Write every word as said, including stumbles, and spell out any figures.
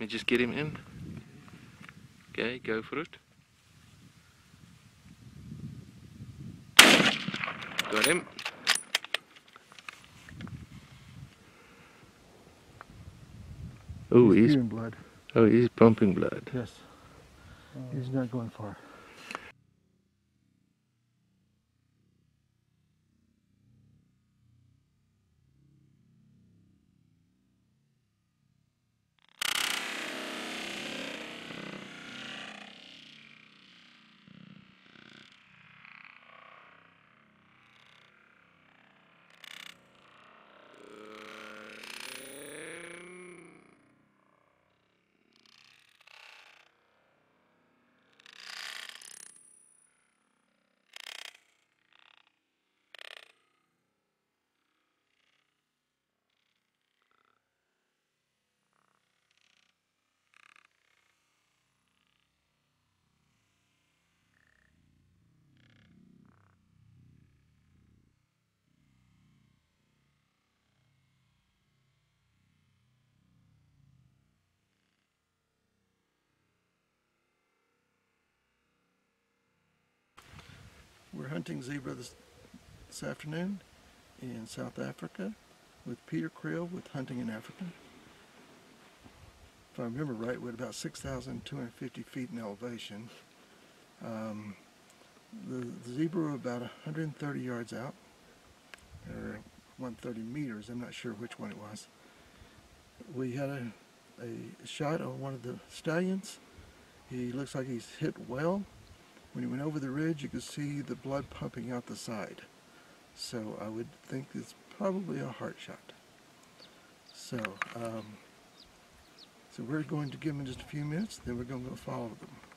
me just get him in. Okay, go for it. Got him. Oh, he's he's spewing blood. Oh, he's pumping blood. Yes. Oh. He's not going far. We're hunting zebra this, this afternoon in South Africa with Peter Creel with Hunting in Africa. If I remember right, we're at about six thousand two hundred fifty feet in elevation. Um, the, the zebra were about one hundred thirty yards out, or one hundred thirty meters, I'm not sure which one it was. We had a, a shot on one of the stallions. He looks like he's hit well. When he went over the ridge, you could see the blood pumping out the side. So I would think it's probably a heart shot. So, um, so we're going to give him just a few minutes, then we're going to go follow them.